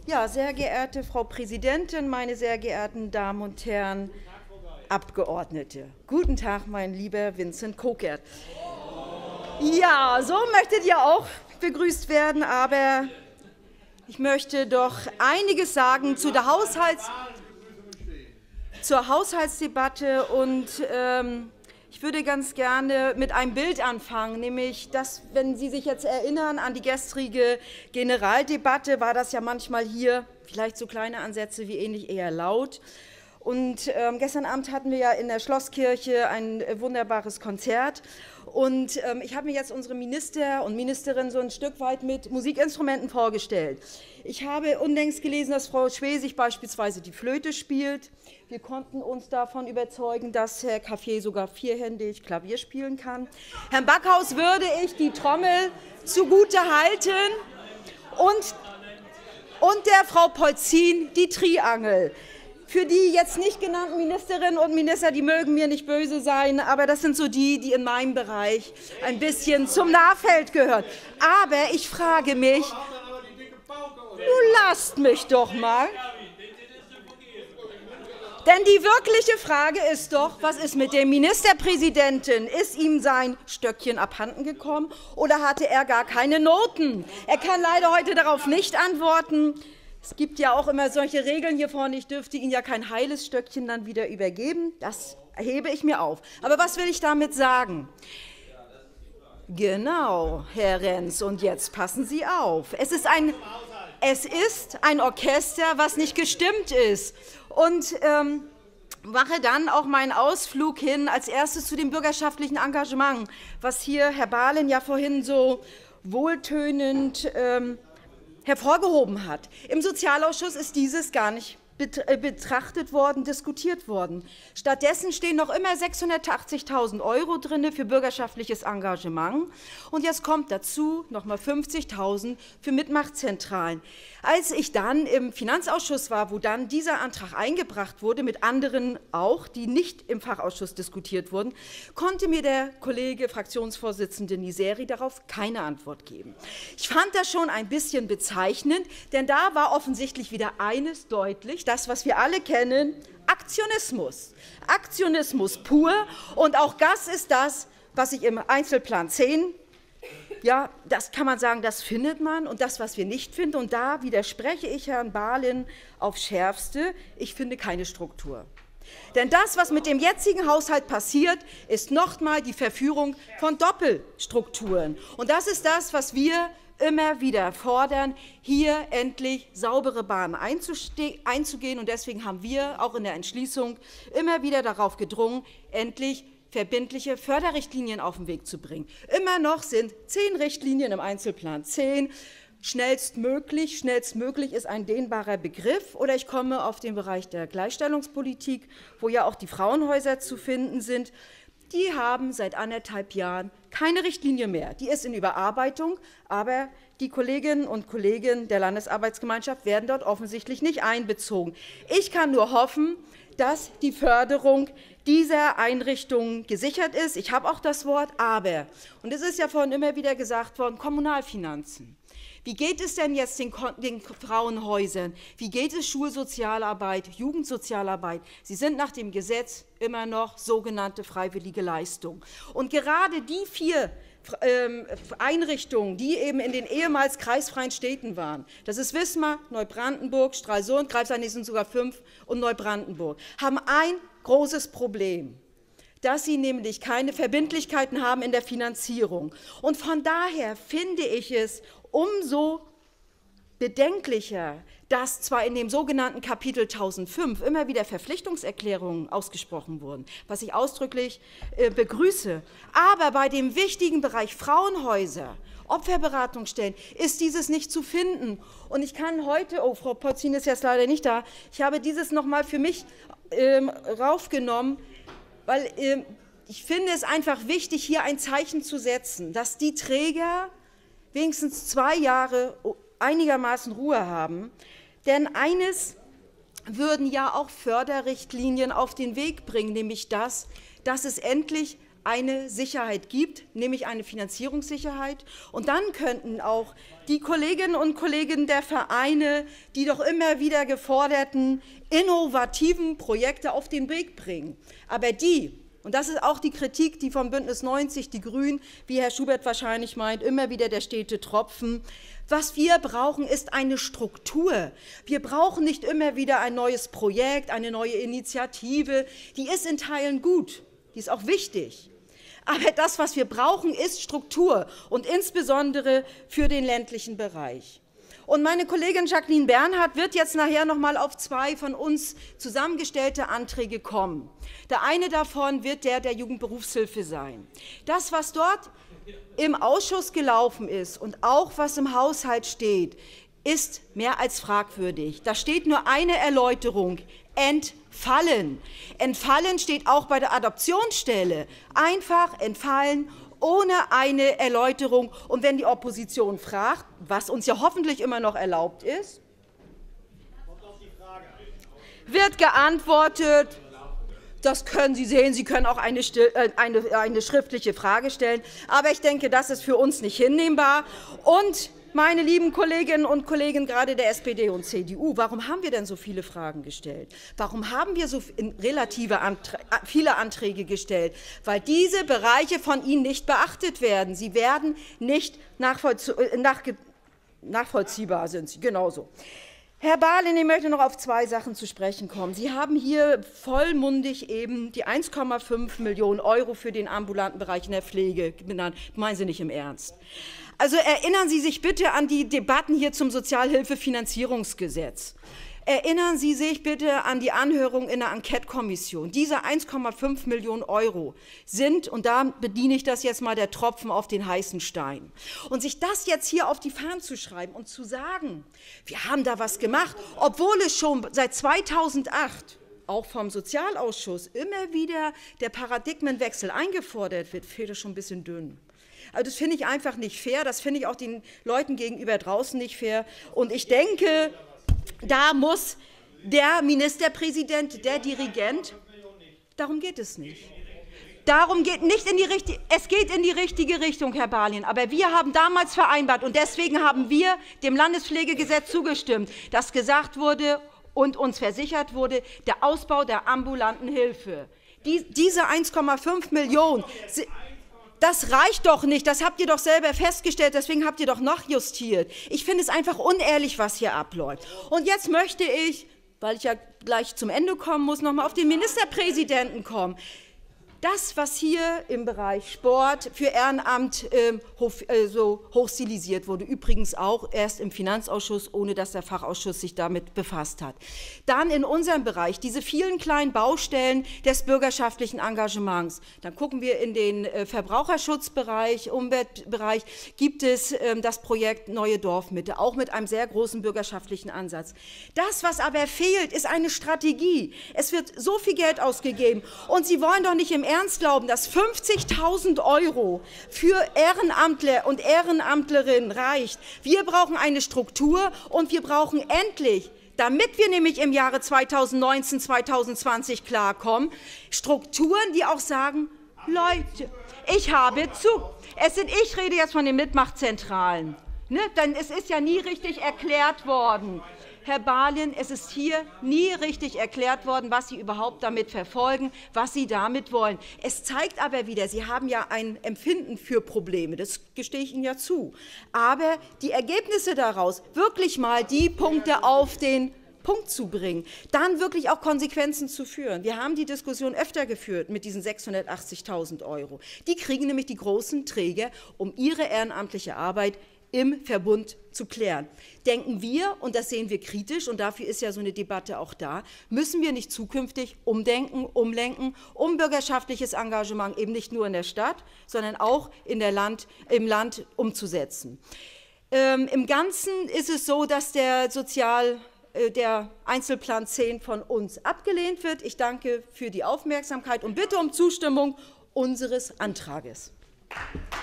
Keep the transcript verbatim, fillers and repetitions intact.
Ja, sehr geehrte Frau Präsidentin, meine sehr geehrten Damen und Herren Abgeordnete. Guten Tag, mein lieber Vincent Kokert. Ja, so möchtet ihr auch begrüßt werden, aber ich möchte doch einiges sagen zu der Haushalts zur Haushaltsdebatte und ähm, ich würde ganz gerne mit einem Bild anfangen, nämlich das, wenn Sie sich jetzt erinnern an die gestrige Generaldebatte, war das ja manchmal hier, vielleicht so kleine Ansätze wie ähnlich eher laut. Und ähm, gestern Abend hatten wir ja in der Schlosskirche ein äh, wunderbares Konzert. Und ähm, ich habe mir jetzt unsere Minister und Ministerinnen so ein Stück weit mit Musikinstrumenten vorgestellt. Ich habe unlängst gelesen, dass Frau Schwesig beispielsweise die Flöte spielt. Wir konnten uns davon überzeugen, dass Herr Caffier sogar vierhändig Klavier spielen kann. Herrn Backhaus würde ich die Trommel zugute halten und, und der Frau Polzin die Triangel. Für die jetzt nicht genannten Ministerinnen und Minister, die mögen mir nicht böse sein, aber das sind so die, die in meinem Bereich ein bisschen zum Nahfeld gehören. Aber ich frage mich, nun lasst mich doch mal. Denn die wirkliche Frage ist doch, was ist mit dem Ministerpräsidenten? Ist ihm sein Stöckchen abhanden gekommen oder hatte er gar keine Noten? Er kann leider heute darauf nicht antworten. Es gibt ja auch immer solche Regeln hier vorne, ich dürfte Ihnen ja kein heiles Stöckchen dann wieder übergeben. Das hebe ich mir auf. Aber was will ich damit sagen? Genau, Herr Renz, und jetzt passen Sie auf. Es ist ein, es ist ein Orchester, was nicht gestimmt ist. Und ähm, mache dann auch meinen Ausflug hin als erstes zu dem bürgerschaftlichen Engagement, was hier Herr Bahlen ja vorhin so wohltönend ähm, hervorgehoben hat. Im Sozialausschuss ist dieses gar nicht betrachtet worden, diskutiert worden. Stattdessen stehen noch immer sechshundertachtzigtausend Euro drin für bürgerschaftliches Engagement. Und jetzt kommt dazu noch mal fünfzigtausend für Mitmachzentralen. Als ich dann im Finanzausschuss war, wo dann dieser Antrag eingebracht wurde, mit anderen auch, die nicht im Fachausschuss diskutiert wurden, konnte mir der Kollege Fraktionsvorsitzende Niseri darauf keine Antwort geben. Ich fand das schon ein bisschen bezeichnend, denn da war offensichtlich wieder eines deutlich, das, was wir alle kennen, Aktionismus. Aktionismus pur. Und auch das ist das, was ich im Einzelplan zehn, ja, das kann man sagen, das findet man. Und das, was wir nicht finden, und da widerspreche ich Herrn Bahlen aufs Schärfste, ich finde keine Struktur. Denn das, was mit dem jetzigen Haushalt passiert, ist nochmal die Verführung von Doppelstrukturen. Und das ist das, was wir immer wieder fordern, hier endlich saubere Bahnen einzugehen. Und deswegen haben wir auch in der Entschließung immer wieder darauf gedrungen, endlich verbindliche Förderrichtlinien auf den Weg zu bringen. Immer noch sind zehn Richtlinien im Einzelplan zehn. Schnellstmöglich, schnellstmöglich ist ein dehnbarer Begriff. Oder ich komme auf den Bereich der Gleichstellungspolitik, wo ja auch die Frauenhäuser zu finden sind. Die haben seit anderthalb Jahren keine Richtlinie mehr. Die ist in Überarbeitung, aber die Kolleginnen und Kollegen der Landesarbeitsgemeinschaft werden dort offensichtlich nicht einbezogen. Ich kann nur hoffen, dass die Förderung dieser Einrichtungen gesichert ist. Ich habe auch das Wort aber. Und es ist ja vorhin immer wieder gesagt worden, Kommunalfinanzen. Wie geht es denn jetzt den, den Frauenhäusern? Wie geht es Schulsozialarbeit, Jugendsozialarbeit? Sie sind nach dem Gesetz immer noch sogenannte freiwillige Leistung. Und gerade die vier ähm, Einrichtungen, die eben in den ehemals kreisfreien Städten waren, das ist Wismar, Neubrandenburg, Stralsund, Greifswald sind sogar fünf und Neubrandenburg, haben ein großes Problem, dass sie nämlich keine Verbindlichkeiten haben in der Finanzierung. Und von daher finde ich es umso bedenklicher, dass zwar in dem sogenannten Kapitel eintausendfünf immer wieder Verpflichtungserklärungen ausgesprochen wurden, was ich ausdrücklich äh, begrüße, aber bei dem wichtigen Bereich Frauenhäuser, Opferberatungsstellen, ist dieses nicht zu finden. Und ich kann heute, oh, Frau Polzin ist jetzt leider nicht da, ich habe dieses noch mal für mich ähm, raufgenommen, weil äh, ich finde es einfach wichtig, hier ein Zeichen zu setzen, dass die Träger wenigstens zwei Jahre einigermaßen Ruhe haben. Denn eines würden ja auch Förderrichtlinien auf den Weg bringen, nämlich das, dass es endlich eine Sicherheit gibt, nämlich eine Finanzierungssicherheit. Und dann könnten auch die Kolleginnen und Kollegen der Vereine die doch immer wieder geforderten innovativen Projekte auf den Weg bringen. Aber die, und das ist auch die Kritik, die vom Bündnis neunzig, die Grünen, wie Herr Schubert wahrscheinlich meint, immer wieder der stete Tropfen. Was wir brauchen, ist eine Struktur. Wir brauchen nicht immer wieder ein neues Projekt, eine neue Initiative. Die ist in Teilen gut, die ist auch wichtig. Aber das, was wir brauchen, ist Struktur und insbesondere für den ländlichen Bereich. Und meine Kollegin Jacqueline Bernhardt wird jetzt nachher noch mal auf zwei von uns zusammengestellte Anträge kommen. Der eine davon wird der der Jugendberufshilfe sein. Das, was dort im Ausschuss gelaufen ist und auch was im Haushalt steht, ist mehr als fragwürdig. Da steht nur eine Erläuterung: entfallen. Entfallen steht auch bei der Adoptionsstelle. Einfach entfallen, ohne eine Erläuterung. Und wenn die Opposition fragt, was uns ja hoffentlich immer noch erlaubt ist, wird geantwortet, das können Sie sehen, Sie können auch eine, eine, eine schriftliche Frage stellen. Aber ich denke, das ist für uns nicht hinnehmbar. Und meine lieben Kolleginnen und Kollegen, gerade der S P D und C D U, warum haben wir denn so viele Fragen gestellt? Warum haben wir so relative Anträ- viele Anträge gestellt? Weil diese Bereiche von Ihnen nicht beachtet werden. Sie werden nicht nachvollzie- nach- nachvollziehbar sind sie, genauso. Herr Barlin, ich möchte noch auf zwei Sachen zu sprechen kommen. Sie haben hier vollmundig eben die eins Komma fünf Millionen Euro für den ambulanten Bereich in der Pflege genannt. Meinen Sie nicht im Ernst? Also erinnern Sie sich bitte an die Debatten hier zum Sozialhilfefinanzierungsgesetz. Erinnern Sie sich bitte an die Anhörung in der Enquete-Kommission. Diese eins Komma fünf Millionen Euro sind, und da bediene ich das jetzt mal, der Tropfen auf den heißen Stein. Und sich das jetzt hier auf die Fahnen zu schreiben und zu sagen, wir haben da was gemacht, obwohl es schon seit zweitausendacht auch vom Sozialausschuss immer wieder der Paradigmenwechsel eingefordert wird, fehlt es schon ein bisschen dünn. Also das finde ich einfach nicht fair, das finde ich auch den Leuten gegenüber draußen nicht fair. Und ich denke, da muss der Ministerpräsident, der Dirigent, darum geht es nicht. Darum geht nicht in die richtige, es geht in die richtige Richtung, Herr Barlin. Aber wir haben damals vereinbart, und deswegen haben wir dem Landespflegegesetz zugestimmt, dass gesagt wurde und uns versichert wurde, der Ausbau der ambulanten Hilfe. Die, diese eins Komma fünf Millionen, das reicht doch nicht, das habt ihr doch selber festgestellt, deswegen habt ihr doch nachjustiert. Ich finde es einfach unehrlich, was hier abläuft. Und jetzt möchte ich, weil ich ja gleich zum Ende kommen muss, noch mal auf den Ministerpräsidenten kommen. Das, was hier im Bereich Sport für Ehrenamt äh, hoch, äh, so hochstilisiert wurde, übrigens auch erst im Finanzausschuss, ohne dass der Fachausschuss sich damit befasst hat. Dann in unserem Bereich diese vielen kleinen Baustellen des bürgerschaftlichen Engagements. Dann gucken wir in den äh, Verbraucherschutzbereich, Umweltbereich, gibt es äh, das Projekt Neue Dorfmitte, auch mit einem sehr großen bürgerschaftlichen Ansatz. Das, was aber fehlt, ist eine Strategie. Es wird so viel Geld ausgegeben und Sie wollen doch nicht im Ernst glauben, dass fünfzigtausend Euro für Ehrenamtler und Ehrenamtlerinnen reicht. Wir brauchen eine Struktur und wir brauchen endlich, damit wir nämlich im Jahre zweitausendneunzehn, zweitausendzwanzig klarkommen, Strukturen, die auch sagen, Leute, ich habe zu. Es sind, ich rede jetzt von den Mitmachzentralen, ne? Denn es ist ja nie richtig erklärt worden. Herr Barlin, es ist hier nie richtig erklärt worden, was Sie überhaupt damit verfolgen, was Sie damit wollen. Es zeigt aber wieder, Sie haben ja ein Empfinden für Probleme, das gestehe ich Ihnen ja zu. Aber die Ergebnisse daraus, wirklich mal die Punkte auf den Punkt zu bringen, dann wirklich auch Konsequenzen zu führen. Wir haben die Diskussion öfter geführt mit diesen sechshundertachtzigtausend Euro. Die kriegen nämlich die großen Träger, um ihre ehrenamtliche Arbeit im Verbund zu klären. Denken wir, und das sehen wir kritisch, und dafür ist ja so eine Debatte auch da, müssen wir nicht zukünftig umdenken, umlenken, um bürgerschaftliches Engagement eben nicht nur in der Stadt, sondern auch in der Land, im Land umzusetzen. Ähm, Im Ganzen ist es so, dass der Sozial der Einzelplan zehn von uns abgelehnt wird. Ich danke für die Aufmerksamkeit und bitte um Zustimmung unseres Antrages.